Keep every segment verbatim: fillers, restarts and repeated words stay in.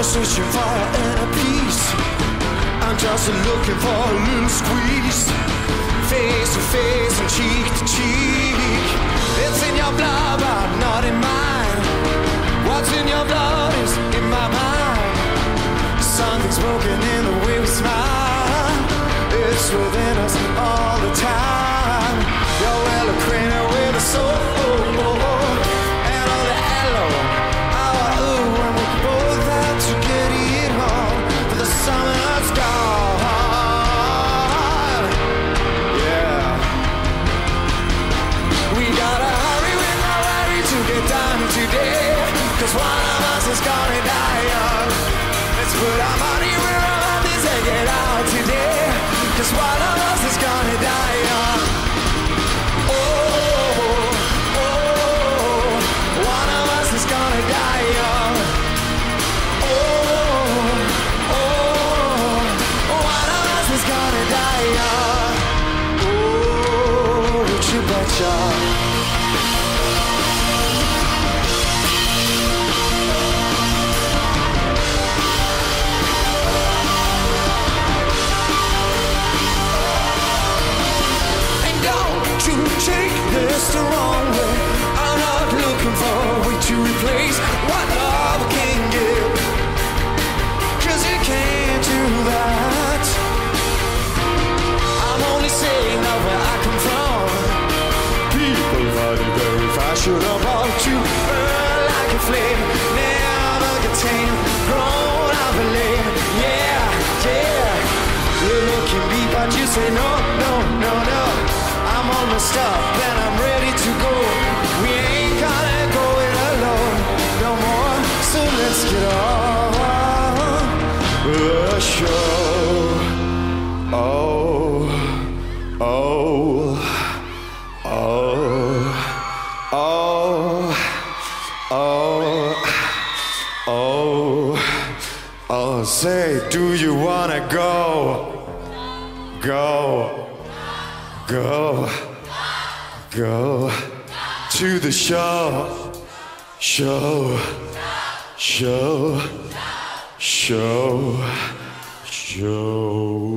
searching for inner peace. I'm just looking for a little squeeze. Face to face and cheek to cheek. It's in your blood but not in mine. What's in your blood is in my mind. Something's broken in the way we smile. It's within us all the time. You're well acquainted with the soul. And all the hello, our ooh, and we both have to get it home. For the summer's gone. Yeah. We gotta hurry, we're not ready to get done today. Cause one of us is gonna die young. Let's put our money where our mouth is and get out today. Cause one of us is gonna die young. Oh, oh, oh, one of us is gonna die young. Oh, oh, one of us is gonna die young. Oh, would you betcha? Take this the wrong way. I'm not looking for a way to replace what love can give. Cause it can't do that. I'm only saying now where I come from. People find it very fashionable to burn like a flame. Never get tame, grown up and lame. Yeah, yeah. You look at me but you say no, no, no, no. I'm almost up and I'm ready to go. We ain't gonna go it alone no more. So let's get on the show. Oh, oh, oh, oh, oh, oh, oh. Say, do you wanna go? Go. Go, go to the show, show, show, show, show.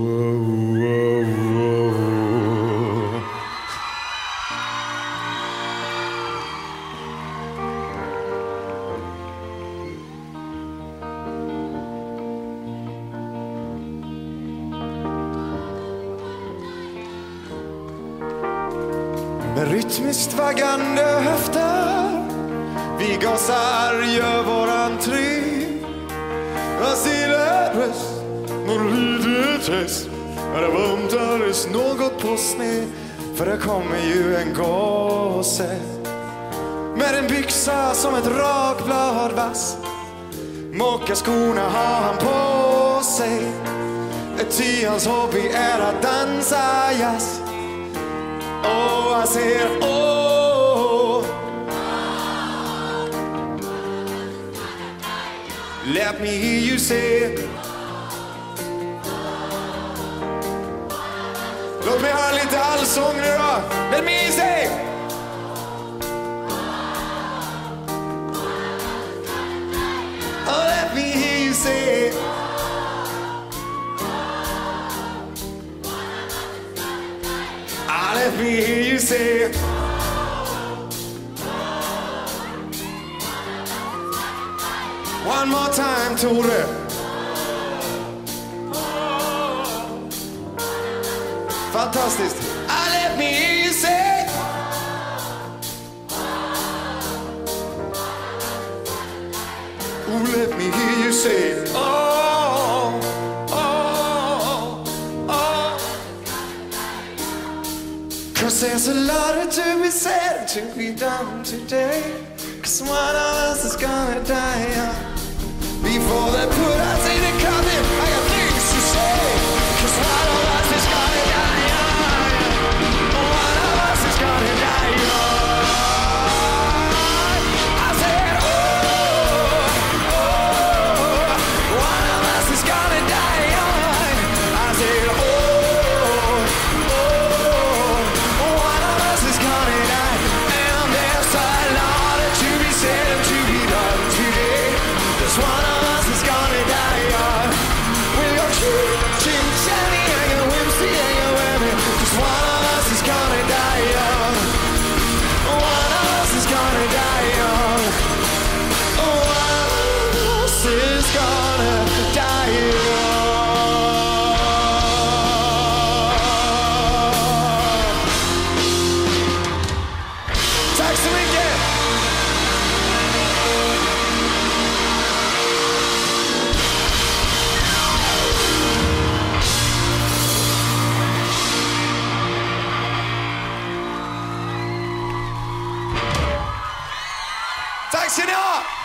Med rytmiskt vaggande höfter vi gasar, gör vår entré. Asileres, morlidetes, är det vuntares något på sned. För det kommer ju en gåse med en byxa som ett rakblad vass. Mockaskorna har han på sig. Ty hans hobby är att dansa jazz. Oh, I said, oh, let me hear you say. Låt mig höra lite allsång nu då. Let me say. Oh, let me hear you say. Let me hear you say. One more time, Tore. Fantastiskt. Ah, let me hear you say. Oh, let me hear you say. Oh, oh, oh. Cause there's a lot to be said, to be done today. Cause one of us is gonna die young. Before they put us in a coffin, I got things to say. Cause one of us is gonna die young. One of us is gonna die young. I said, oh, oh, one of us is gonna die young. I said, oh, oh, one of us is gonna die. And there's a lot to be said and to be done today. Cause one of us is gonna die. ska ni ha!